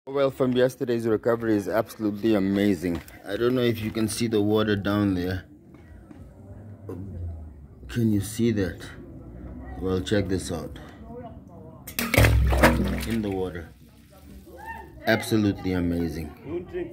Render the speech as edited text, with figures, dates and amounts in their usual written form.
Well, from yesterday's recovery is absolutely amazing. I don't know if you can see the water down there. Can you see that? Well, check this out. In the water. Absolutely amazing.